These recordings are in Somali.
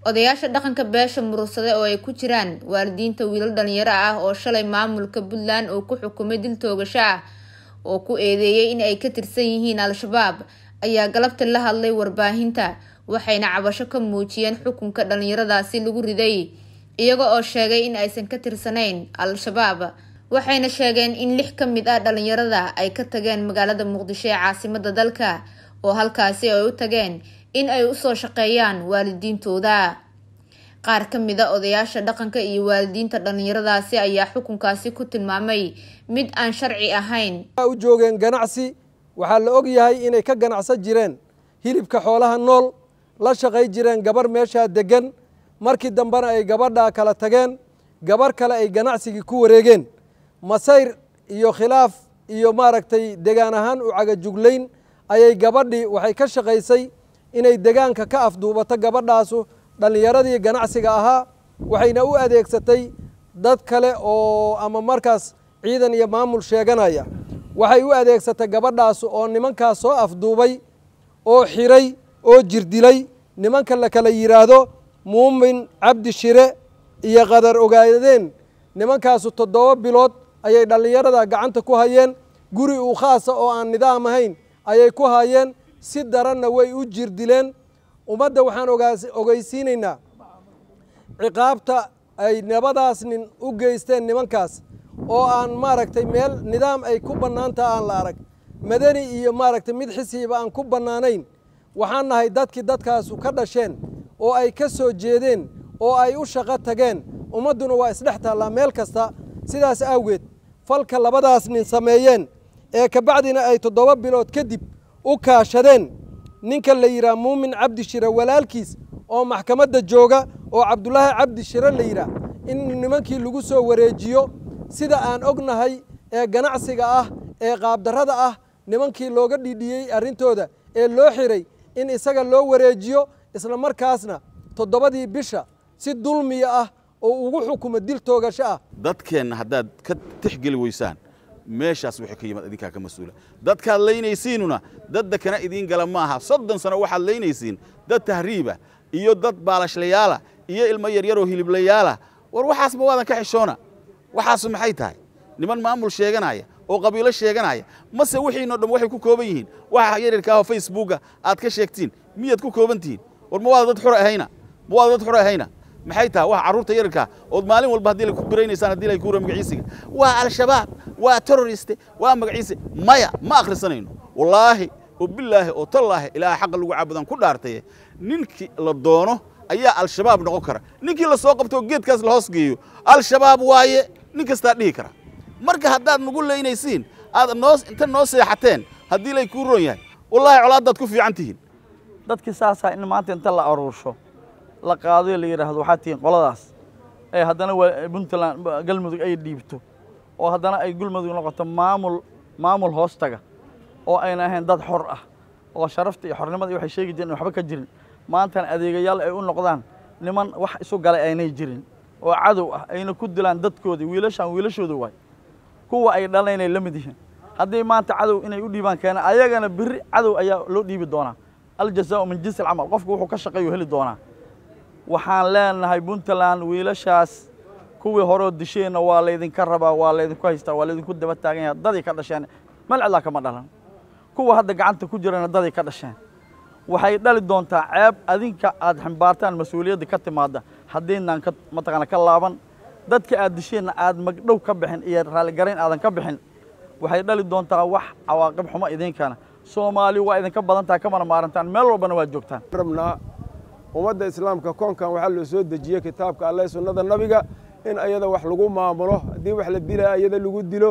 odayaasha dhaqanka beesha murugsade oo ay ku jiraan waalidiinta wiilal dhalinyaro ah oo shalay maamulka Puntland oo ku xukumay dil toogasho ah oo ku eedeeyay in ay ka tirsan yihiin al-shabaab ayaa galabta la hadlay warbaahinta waxayna cabasho ka muujiyeen xukunka dhalinyaradaasi lagu riday iyaga oo sheegay in aysan ka tirsanayn al-shabaab waxayna sheegeen in 6 ka mid ah dhalinyarada ay ka tageen magaalada Muqdisho ee caasimadda dalka oo halkaasi ay u tageen in ay u soo shaqeeyaan waalidiintooda. qaar ka mid ah odayaasha dhaqanka iyo waalidiinta dhalinyaradaasi ayaa xukunkaasi ku tilmaamay mid aan sharci ahayn. u joogeen ganacsi waxa la og yahay inay ka ganacsan jireen hilibka xoolaha nool la shaqay jireen gabar meesha degan markii dambana ay gabadha kala tageen gabar kale ay ganacsiga ku wareegeen masayr iyo khilaaf iyo maaragtay deegaan ahaan u caga juglayn ayay gabadhii waxay ka shaqaysay inay deegaanka ka afduubato gabadhaasu dhalinyaradii ganacsiga ahaa waxayna u adeegsatay dad kale oo ama markaas ciidan iyo maamul sheeganaya waxay u adeegsatay gabadhaas oo nimankaas soo afduubay oo xiray oo jirdilay nimanka la kala yiraahdo Muumin Cabdi Shire iyo Qadar Ogaadeen nimankaas 7 bilood ayay dhalinyarada gacanta ku hayeen guri u khaas oo aan nidaam ahayn ayay ku hayeen si daranna way u jirdileen ummadda waxaan ogeysiinaynaa ciqaabta ay nabadaas nin u geysteen nimankaas oo aan maaragtay meel nidaam ay ku banaanta aan la arag madani iyo maaragtay mid xisiiba aan ku banaanayn waxaan nahay dadkaas ka dhasheen oo ay ka soo jeedeen oo ay u shaqo tageen ummaduna waa isdhex taala meel kasta sidaas awgeed falka labadaas nin sameeyeen ee ka bacdina ay 7 bilood kadib u kaashadeen ninka la yiraahdo Muumin Cabdi Shire walaalkiis oo maxkamadda jooga oo Cabdullaahi Cabdi Shire la yiraahdo in nimankii lagu soo wareejiyo sida aan ognahay ee ganacsiga ah ee qaab darrada ah nimankii looga dhidhiyay arintooda ee loo xiray in isaga loo wareejiyo isla markaasna 7 bisha si dulmi ah oo ugu xukumo dil toogasho ah dadkeen haddaad ka tixgeli weysaan meeshaas wixii ka yimid idinka ka mas'uula dadka leynaysiinuna dad kana idin gala maaha 30 sano waxa leynaysiin dad tahriiba iyo dad baalashlayaala iyo ilmo yar yar oo hiliblayaala war waxaas ma waadan ka xishoona waxaas maxay tahay niman maamul sheeganaya oo qabiilo sheeganaya mase wixiino dhan waxay ku kooban yihiin waxa yarirka ah Facebook aad ka sheegtiin miyad ku koobantiin war ma waad dad xor ahayna maxay tahay wax caruurta yarka oo maalin walba hadii la ku biraynaysan hadii ay ku ro magaciisiga waa al-shabaab waa terrorist waa magaciisi maya ma akhrisanayno wallahi وبالله وتالله إلى حق اللي عبدان كل عرتيه ننكي للدونه أيها الشباب نقكره ننكي للسوق جيت كاس الهوسجيو الشباب واي ننكي استديه كره مركه هداد نقول له ينسين هذا الناس أنت الناس حتين هدي له يكونون يعني والله على كوفي عنتين dadka saasa in maanta inta la aruursho la qaado la yiraahdo waxa tiin qoladaas ee hadana Puntland galmudug ay dhiibto oo hadana ay galmudug noqoto maamul hoostaga oo ayna ahayn dad xor ah oo sharafta iyo xornimada waxay sheegi jireen waxba ka jirin maanta adeegayaal ay u noqdaan niman wax isu galay aynay jirin oo cadow ah ayna ku dilaan dadkoodii wiilashooda way kuwa ay dhalaynay la mid yihiin hadii maanta cadow inay u dhiibaan keenan ayagana biri cadow ayaa loo dhiibi doonaa الجزاء من جنس العمل قفك وحو كشقي وهلي دونا وحان لنا هاي بنتلان ويلاشاس كوي هورو دشينا waa idin ka raba waa idin ku haysta waa idin ku daba taagan dadii ka dhasheen malcada kama dhalan kuwa hadda gacanta ku jirana dadii ka dhasheen waxay dhali doontaa ceeb adinka aad xambaartaan mas'uuliyadda ka timaada hadeenan ka mataqana ka laaban dadka aad disheen aad magdhow ka bixin iyo raali gareyn aadan ka bixin waxay dhali doontaa wax cawaaqib xumo idinkana Soomaali waa idin ka badan tahay kamana maarantaan meel walbana waa joogtaan rabnaa ummadda islaamka koonkan waxa la soo dejiyay kitaabka Allah sunnada nabiga in ayada wax lagu maamulo hadii wax la dilaa ayada lagu dilo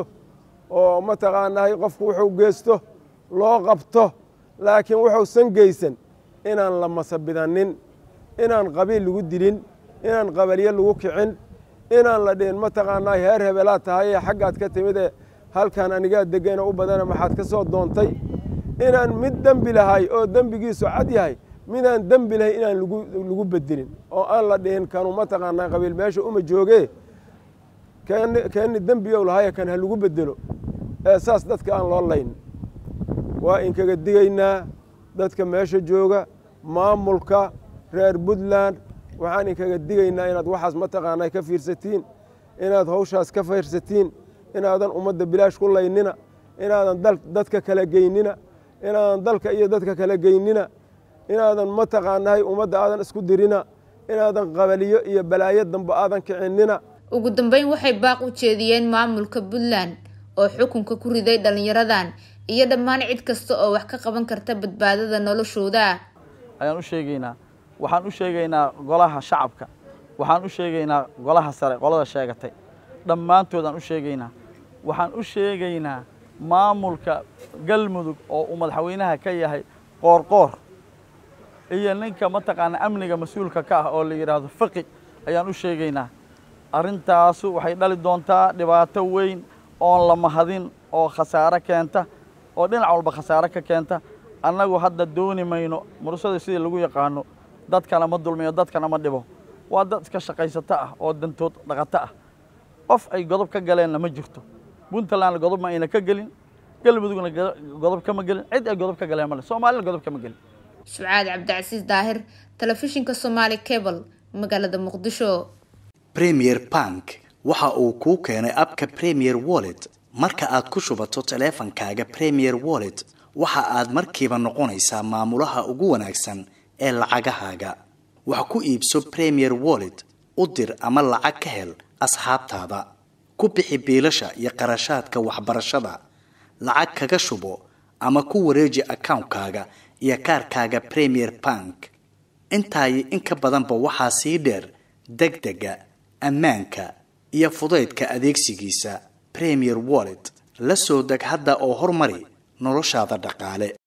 oo ma taqaanahay qofku wuxuu geesto loo qabto laakiin wuxuu san geysan inaan la masabidanin inaan qabiil lagu dilin inaan qabaliye lagu kicin inaan la dheen ma taqaanahay heer hebelaad tahay xaqaad ka timid halkan aniga degan u badan maxaad ka soo doontay inaan mid dambi lahay oo dambigiisu cad yahay midaan dambi lahay inaan lagu bedelin oo aan la dheen kanu ma taqaanaa qabiil meesha uma jooge kan dambi oo lahay kan lagu bedelo saas dadka aan loo layn waa in kaga digaynaa dadka meesha jooga maamulka reer Puntland waxaan inkaga digaynaa inaad waxaas mataqaanaa ka fiirsatiin inaad hawshaas ka fiirsatiin inaadan ummadda bilaash ku laynina inaadan dadka kala geynina inaadan dalka iyo dadka kala geynina inaadan mataqaanahay ummadda aadan isku dirina inaadan qabaliyo iyo balaayo dambe aadan kicinina ugu dambeyn waxay baaq u jeediyeen maamulka Puntland oo xukunka ku riday dhalinyaradan iyo dhammaan cid kasta oo wax ka qaban karta badbaadada noloshooda ayaan u sheegaynaa waxaan u sheegaynaa golaha shacabka waxaan u sheegaynaa golaha sare qolada sheegatay dhammaantoodaan u sheegaynaa waxaan u sheegaynaa maamulka galmudug oo uu madaxweynaha ka yahay qoorqoor iyo ninka mataqaana amniga mas'uulka ka ah oo la yiraahdo faqi ayaan u sheegaynaa arintaasu waxay dhali doontaa dhibaato weyn oo la mahadin oo khasaare keenta oo dhinac walba khasaare ka keenta annagu hadda dooni mayno mursada sidii lagu yaqaano dadkana ma dulmiyo dadkana ma dhibo waa dad iska shaqaysata ah oo dantood dhaqata ah qof ay godob ka galeen ma jirto Puntland godob ma ayna ka galin galmudugna godob kama galin cid ay godob ka galeen ma Soomaaliya godob kama galin Sucaad Cabdicasiis Daahir telefishinka Somali Cable magaalada Muqdisho Premier Bank waxa uu ku keenay abka Premier Wallet marka aad ku shubato taleefankaaga Premier Wallet waxa aad markiiba noqonaysaa maamulaha ugu wanaagsan ee lacagahaaga waxa ku iibso Premier Wallet u dir ama lacag ka hel asxaabtaada ku bixi biilasha iyo qarashaadka waxbarashada lacag kaga shubo ama ku wareeji account-kaaga iyo kaarkaaga Premier Bank intaay in ka badanba waxa sii dheer degdega ammaanka iyo fudaydka adeegsigiisa Premier Wallet la soo deg hadda oo hormari noloshaada dhaqaale